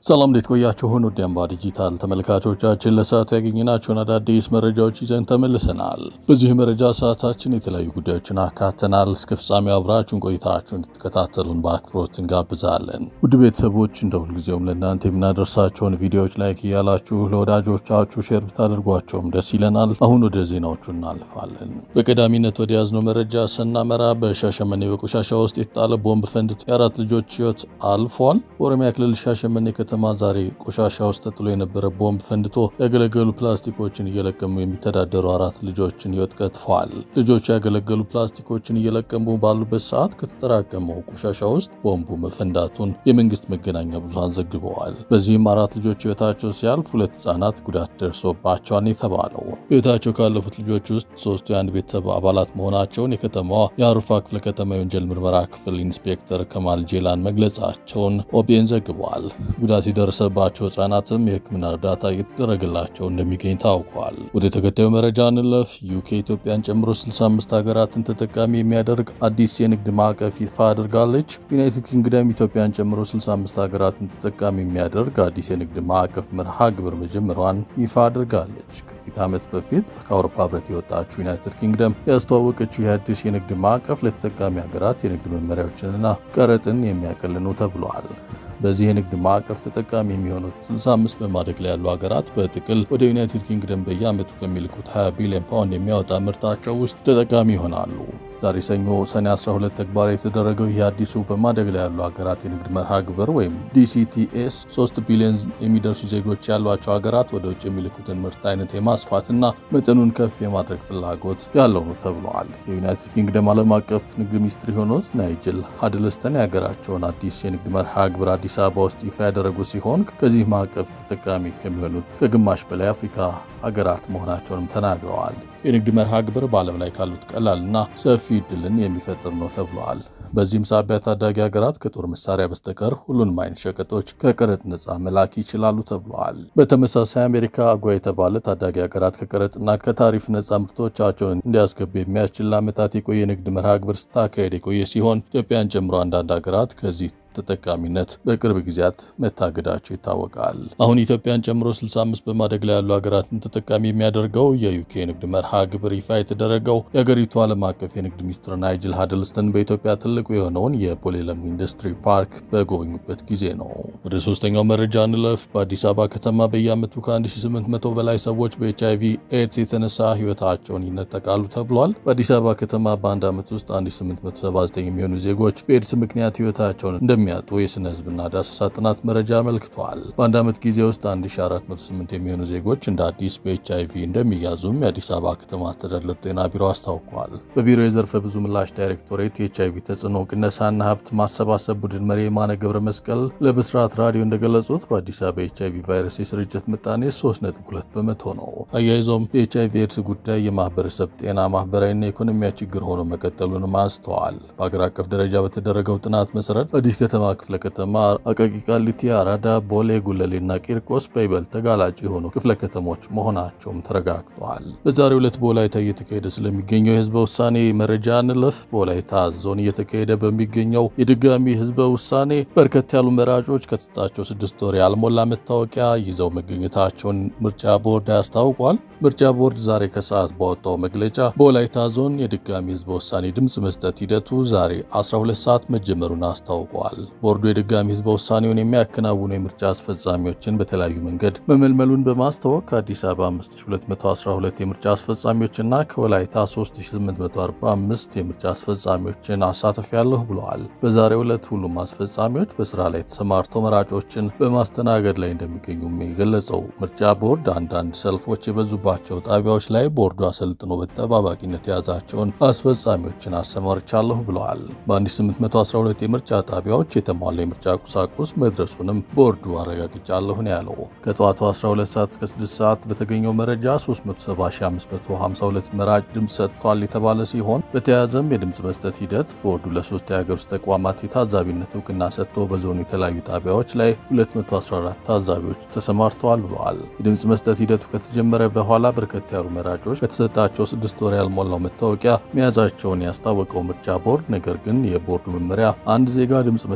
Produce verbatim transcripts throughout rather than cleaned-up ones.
ሰላም እንዴት ቆያችሁ? ሆኖ ዲያምባ ዲጂታል ተመልካቾቻችን ለሰዓቱ ያገኘናቸውን አዳዲስ መረጃዎች ይዘን ተመልሰናል። በዚህ መረጃ ሰዓታችን የተለያዩ ጉዳዮችን አካተናል። እስከ ፍጻሜው አብራችሁን ቆይታችሁን እንድትከታተሉን በአክብሮት እንጋብዛለን። ውድ ቤተሰቦች እንደ ሁልጊዜውም ለእናንተ የምናደርሳቸውን ቪዲዮዎች ላይክ እያላችሁ ለወዳጆቻችሁ ሼር ብታደርጓቸውም ደስ ይለናል። አሁን ወደ ዜናዎቹ እናልፋለን። በቀዳሚነት ወደ ያዝነው መረጃ ስናመራ በሻሸመኔ በቆሻሻ ውስጥ የተጣለ ቦምብ ፈንድቶ የአራት ልጆች ሕይወት አልፏል። በኦሮሚያ ክልል ሻሸመኔ ከተማ ዛሬ ቆሻሻ ውስጥ ተጥሎ የነበረ ቦምብ ፈንድቶ ያገለገሉ ፕላስቲኮችን እየለቀሙ የሚተዳደሩ አራት ልጆችን ሕይወት ቀጥፏል። ልጆቹ ያገለገሉ ፕላስቲኮችን እየለቀሙ ባሉበት ሰዓት ከተጠራቀመው ቆሻሻ ውስጥ ቦምቡ መፈንዳቱን የመንግስት መገናኛ ብዙሃን ዘግበዋል። በዚህም አራት ልጆች ሕይወታቸው ሲያልፍ ሁለት ህጻናት ጉዳት ደርሶባቸዋል የተባለው። ሕይወታቸው ካለፉት ልጆች ውስጥ ሶስቱ የአንድ ቤተሰብ አባላት መሆናቸውን የከተማዋ የአሩፋ ክፍለ ከተማ የወንጀል ምርመራ ክፍል ኢንስፔክተር ከማል ጄላን መግለጻቸውን ኦቢኤን ዘግቧል። ጉዳት የደረሰባቸው ህጻናትም የሕክምና እርዳታ እየተደረገላቸው እንደሚገኝ ታውቋል። ወደ ተከታዩ መረጃ እንለፍ። ዩኬ ኢትዮጵያን ጨምሮ ስልሳ አምስት ሀገራትን ተጠቃሚ የሚያደርግ አዲስ የንግድ ማዕቀፍ ይፋ አድርጋለች። ዩናይትድ ኪንግደም ኢትዮጵያን ጨምሮ ስልሳ አምስት ሀገራትን ተጠቃሚ የሚያደርግ አዲስ የንግድ ማዕቀፍ መርሃ ግብር መጀመሯን ይፋ አድርጋለች። ከጥቂት ዓመት በፊት ከአውሮፓ ህብረት የወጣችው ዩናይትድ ኪንግደም ያስተዋወቀችው የአዲስ የንግድ ማዕቀፍ ለተጠቃሚ ሀገራት የንግድ መመሪያዎችንና ቀረጥን የሚያቀል ነው ተብሏል። በዚህ የንግድ ማዕቀፍ ተጠቃሚ የሚሆኑት ስልሳ አምስት በማደግ ላይ ያሉ ሀገራት በጥቅል ወደ ዩናይትድ ኪንግደም በየዓመቱ ከሚልኩት ሀያ ቢሊዮን ፓውንድ የሚያወጣ ምርታቸው ውስጥ ተጠቃሚ ይሆናሉ። ዛሬ ሰኞ ሰኔ አስራ ሁለት ተግባራዊ የተደረገው ይህ አዲሱ በማደግ ላይ ያሉ ሀገራት የንግድ መርሃ ግብር ወይም ዲሲቲኤስ ሶስት ቢሊዮን የሚደርሱ ዜጎች ያሏቸው ሀገራት ወደ ውጭ የሚልኩትን ምርት አይነት የማስፋትና መጠኑን ከፍ የማድረግ ፍላጎት ያለው ነው ተብሏል። የዩናይትድ ኪንግደም ዓለም አቀፍ ንግድ ሚኒስትር የሆኑት ናይጅል ሃድልስተን የሀገራቸውን አዲስ የንግድ መርሃ ግብር አዲስ አበባ ውስጥ ይፋ ያደረጉ ሲሆን ከዚህ ማዕቀፍ ተጠቃሚ ከሚሆኑት ከግማሽ በላይ አፍሪካ ሀገራት መሆናቸውንም ተናግረዋል። የንግድ መርሃ ግብር በዓለም ላይ ካሉት ቀላልና ሰፊ ዕድልን የሚፈጥር ነው ተብሏል። በዚህም ሳቢያ ታዳጊ ሀገራት ከጦር መሳሪያ በስተቀር ሁሉንም አይነት ሸቀጦች ከቀረጥ ነጻ መላክ ይችላሉ ተብሏል። በተመሳሳይ አሜሪካ አጓ የተባለ ታዳጊ ሀገራት ከቀረጥና ከታሪፍ ነጻ ምርቶቻቸውን እንዲያስገቡ የሚያስችል ለዓመታት የቆየ ንግድ መርሃ ግብር ስታካሄድ የቆየ ሲሆን ኢትዮጵያን ጨምሮ አንዳንድ ሀገራት ከዚህ ተጠቃሚነት በቅርብ ጊዜያት መታገዳቸው ይታወቃል። አሁን ኢትዮጵያን ጨምሮ ስልሳ አምስት በማደግ ላይ ያሉ ሀገራትን ተጠቃሚ የሚያደርገው የዩኬ ንግድ መርሃ ግብር ይፋ የተደረገው የሀገሪቱ ዓለም አቀፍ የንግድ ሚኒስትር ናይጅል ሃድልስተን በኢትዮጵያ ትልቁ የሆነውን የፖሊለም ኢንዱስትሪ ፓርክ በጎበኙበት ጊዜ ነው። ወደ ሶስተኛው መረጃ እንለፍ። በአዲስ አበባ ከተማ በየዓመቱ ከአንድ ሺህ ስምንት መቶ በላይ ሰዎች በኤች አይ ቪ ኤድስ የተነሳ ህይወታቸውን ይነጠቃሉ ተብሏል። በአዲስ አበባ ከተማ በአንድ ዓመት ውስጥ አንድ ሺህ ስምንት መቶ ሰባ ዘጠኝ የሚሆኑ ዜጎች በኤድስ ምክንያት ህይወታቸውን እንደ የሚያጡ የስነ ህዝብና ዳሰሳ ጥናት መረጃ አመልክቷል። በአንድ ዓመት ጊዜ ውስጥ አንድ ሺህ አራት መቶ ስምንት የሚሆኑ ዜጎች እንደ አዲስ በኤች አይ ቪ እንደሚያዙም የአዲስ አበባ ከተማ አስተዳደር ጤና ቢሮ አስታውቋል። በቢሮ የዘርፈ ብዙ ምላሽ ዳይሬክቶሬት የኤች አይ ቪ ተጽዕኖ ቅነሳና ሀብት ማሰባሰብ ቡድን መሪ የማነ ገብረ መስቀል ለብስራት ራዲዮ እንደገለጹት በአዲስ አበባ የኤች አይ ቪ ቫይረስ የስርጭት ምጣኔ ሶስት ነጥብ ሁለት በመቶ ነው። አያይዞም የኤች አይ ቪ ኤድስ ጉዳይ የማህበረሰብ ጤና ማህበራዊና ኢኮኖሚያዊ ችግር ሆኖ መቀጠሉንም አንስተዋል። በአገር አቀፍ ደረጃ በተደረገው ጥናት መሰረት አዲስ ከተማ ክፍለ ከተማ፣ አቃቂ ቃሊቲ፣ አራዳ፣ ቦሌ፣ ጉለሌና ቂርቆስ በይበልጥ ተጋላጭ የሆኑ ክፍለ ከተሞች መሆናቸውም ተረጋግጧል። በዛሬው ዕለት በወላይታ እየተካሄደ ስለሚገኘው የህዝበ ውሳኔ መረጃ እንለፍ። በወላይታ ዞን እየተካሄደ በሚገኘው የድጋሚ ህዝበ ውሳኔ በርከት ያሉ መራጮች ከተሰጣቸው ስድስት ወር ያልሞላ መታወቂያ ይዘው መገኘታቸውን ምርጫ ቦርድ አስታውቋል። ምርጫ ቦርድ ዛሬ ከሰዓት ባወጣው መግለጫ በወላይታ ዞን የድጋሚ ህዝበ ውሳኔ ድምጽ መስጠት ሂደቱ ዛሬ አስራ ሁለት ሰዓት መጀመሩን አስታውቋል። ቦርዱ የድጋሚ ህዝበ ውሳኔውን የሚያከናውኑ የምርጫ አስፈጻሚዎችን በተለያዩ መንገድ መመልመሉን በማስታወቅ ከአዲስ አበባ አምስት ሺህ ሁለት መቶ አስራ ሁለት የምርጫ አስፈጻሚዎችና ከወላይታ ሶስት ሺህ ስምንት መቶ አርባ አምስት የምርጫ አስፈጻሚዎችን አሳትፌያለሁ ብለዋል። በዛሬው ዕለት ሁሉም አስፈጻሚዎች በስራ ላይ ተሰማርተው መራጮችን በማስተናገድ ላይ እንደሚገኙም የገለጸው ምርጫ ቦርድ አንዳንድ ሰልፎች የበዙባቸው ጣቢያዎች ላይ ቦርዱ አሰልጥኖ በተጠባባቂነት የያዛቸውን አስፈጻሚዎችን አሰማርቻለሁ ብለዋል። በአንድ ሺህ ስምንት መቶ አስራ ሁለት የምርጫ ጣቢያዎች የተሟላ የምርጫ ቁሳቁስ መድረሱንም ቦርዱ አረጋግጫለሁ ነው ያለው። ከጠዋቱ አስራ ሁለት ሰዓት እስከ ስድስት ሰዓት በተገኘው መረጃ ሶስት መቶ ሰባ ሺህ አምስት መቶ ሃምሳ ሁለት መራጭ ድምጽ ሰጥቷል የተባለ ሲሆን በተያያዘም የድምጽ መስጠት ሂደት ቦርዱ ለሶስት የሀገር ውስጥ ተቋማት የታዛቢነት እውቅና ሰጥቶ በዞኑ የተለያዩ ጣቢያዎች ላይ ሁለት መቶ አስራ አራት ታዛቢዎች ተሰማርተዋል ብለዋል። የድምጽ መስጠት ሂደቱ ከተጀመረ በኋላ በርከት ያሉ መራጮች ከተሰጣቸው ስድስት ወር ያልሞላው መታወቂያ መያዛቸውን ያስታወቀው ምርጫ ቦርድ ነገር ግን የቦርዱ መመሪያ አንድ ዜጋ ድምጽ መስጠት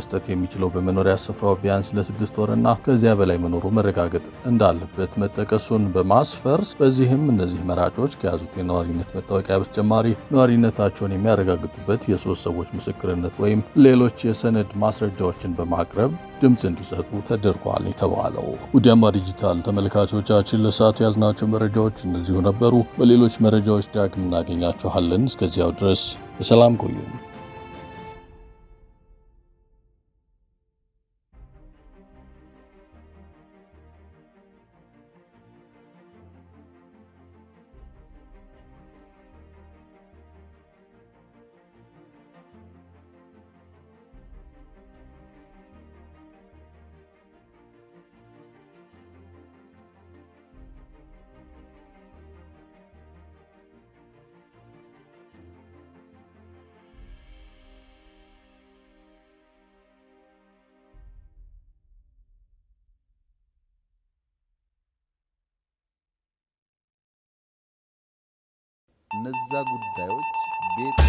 መስጠት የሚችለው በመኖሪያ ስፍራው ቢያንስ ለስድስት ወርና ከዚያ በላይ መኖሩ መረጋገጥ እንዳለበት መጠቀሱን በማስፈር በዚህም እነዚህ መራጮች ከያዙት የነዋሪነት መታወቂያ በተጨማሪ ነዋሪነታቸውን የሚያረጋግጡበት የሶስት ሰዎች ምስክርነት ወይም ሌሎች የሰነድ ማስረጃዎችን በማቅረብ ድምጽ እንዲሰጡ ተደርጓል የተባለው። ውድ አምባ ዲጂታል ተመልካቾቻችን ለሰዓቱ ያዝናቸው መረጃዎች እነዚሁ ነበሩ። በሌሎች መረጃዎች ዳግም እናገኛችኋለን። እስከዚያው ድረስ በሰላም ቆዩ። እነዛ ጉዳዮች ቤት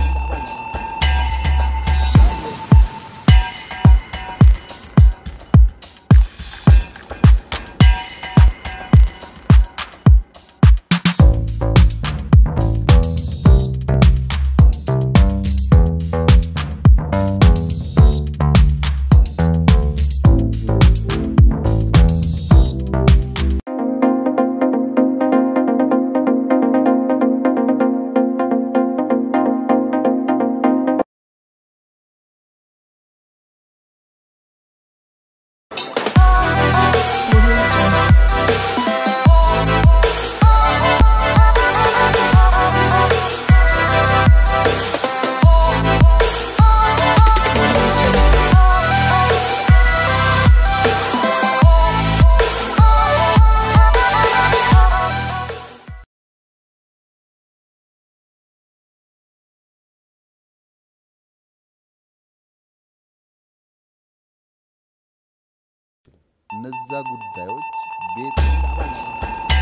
እነዛ ጉዳዮች ቤት